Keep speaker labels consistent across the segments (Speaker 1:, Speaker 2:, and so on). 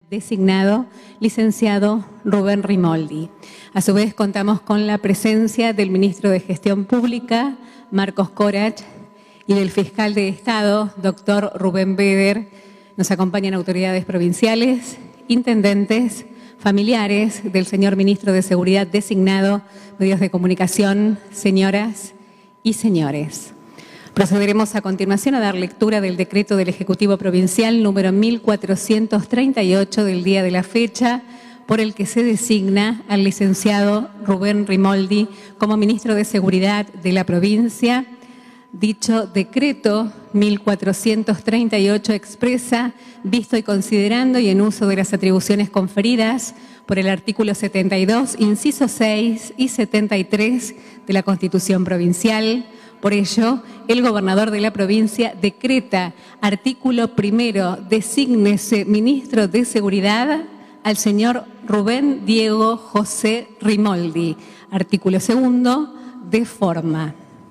Speaker 1: Designado licenciado Rubén Rimoldi. A su vez contamos con la presencia del ministro de Gestión Pública, Marcos Corach, y del fiscal de Estado, doctor Rubén Beder. Nos acompañan autoridades provinciales, intendentes, familiares del señor ministro de Seguridad designado, medios de comunicación, señoras y señores. Procederemos a continuación a dar lectura del decreto del Ejecutivo Provincial número 1438 del día de la fecha, por el que se designa al licenciado Rubén Rimoldi como ministro de Seguridad de la provincia. Dicho decreto 1438 expresa, visto y considerando y en uso de las atribuciones conferidas por el artículo 72, inciso 6 y 73 de la Constitución Provincial. Por ello, el gobernador de la provincia decreta, artículo primero, desígnese ministro de Seguridad al señor Rubén Diego José Rimoldi. Artículo segundo, de forma.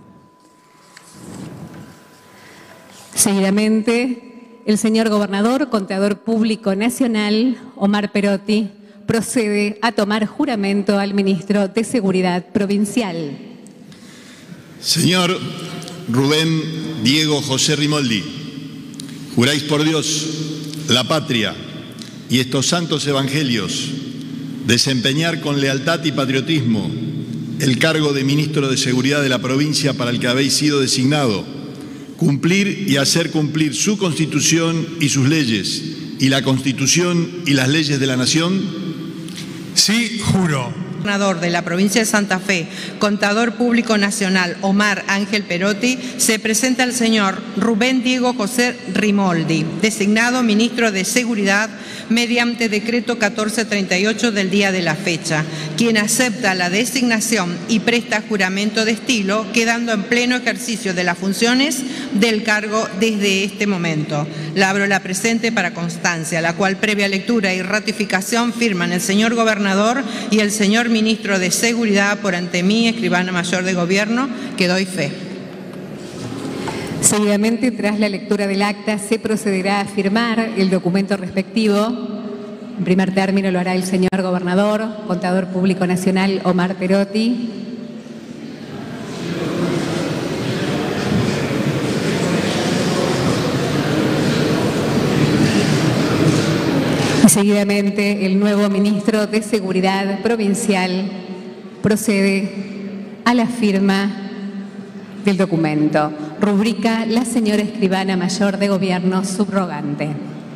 Speaker 1: Seguidamente, el señor gobernador, contador público nacional, Omar Perotti, procede a tomar juramento al ministro de Seguridad provincial.
Speaker 2: Señor Rubén Diego José Rimoldi, juráis por Dios, la patria y estos santos evangelios desempeñar con lealtad y patriotismo el cargo de ministro de Seguridad de la provincia para el que habéis sido designado, cumplir y hacer cumplir su Constitución y sus leyes, y la Constitución y las leyes de la Nación.
Speaker 3: Sí, juro.
Speaker 4: Gobernador de la provincia de Santa Fe, contador público nacional Omar Ángel Perotti, se presenta el señor Rubén Diego José Rimoldi, designado ministro de Seguridad mediante decreto 1438 del día de la fecha, quien acepta la designación y presta juramento de estilo, quedando en pleno ejercicio de las funciones del cargo desde este momento. Labro la presente para constancia, la cual previa lectura y ratificación firman el señor gobernador y el señor ministro de Seguridad por ante mí, escribana mayor de gobierno, que doy fe.
Speaker 1: Seguidamente, tras la lectura del acta, se procederá a firmar el documento respectivo. En primer término lo hará el señor gobernador, contador público nacional Omar Perotti. Y seguidamente el nuevo ministro de Seguridad provincial procede a la firma del documento. Rubrica la señora escribana mayor de gobierno subrogante.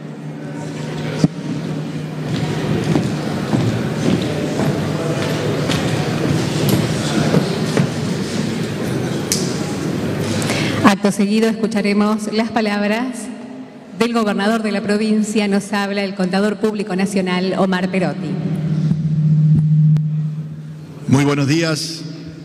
Speaker 1: Acto seguido escucharemos las palabras del gobernador de la provincia. Nos habla el contador público nacional Omar Perotti.
Speaker 2: Muy buenos días.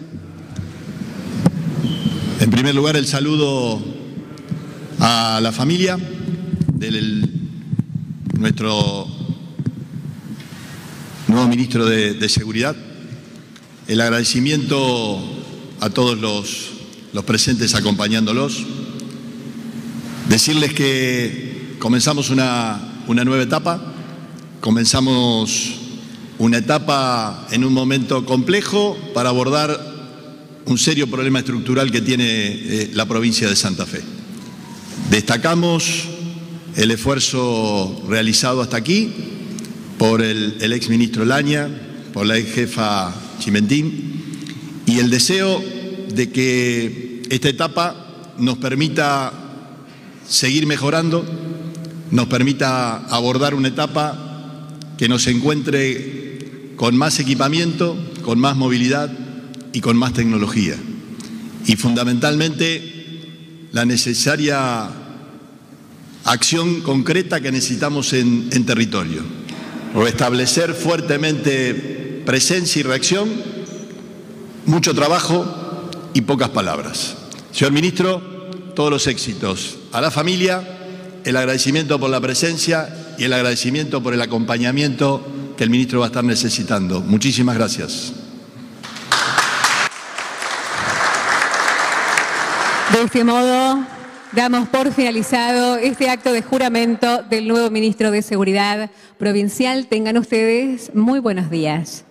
Speaker 2: En primer lugar, el saludo a la familia de nuestro nuevo ministro de Seguridad. El agradecimiento a todos los presentes acompañándolos. Decirles que comenzamos una nueva etapa, comenzamos una etapa en un momento complejo para abordar un serio problema estructural que tiene la provincia de Santa Fe. Destacamos el esfuerzo realizado hasta aquí por el exministro Laña, por la ex jefa Chimentín, y el deseo de que esta etapa nos permita seguir mejorando, nos permita abordar una etapa que nos encuentre con más equipamiento, con más movilidad y con más tecnología. Y fundamentalmente la necesaria acción concreta que necesitamos en territorio. Restablecer fuertemente presencia y reacción, mucho trabajo y pocas palabras. Señor ministro, todos los éxitos. A la familia, el agradecimiento por la presencia y el agradecimiento por el acompañamiento que el ministro va a estar necesitando. Muchísimas gracias.
Speaker 1: De este modo, Damos por finalizado este acto de juramento del nuevo ministro de Seguridad Provincial. Tengan ustedes muy buenos días.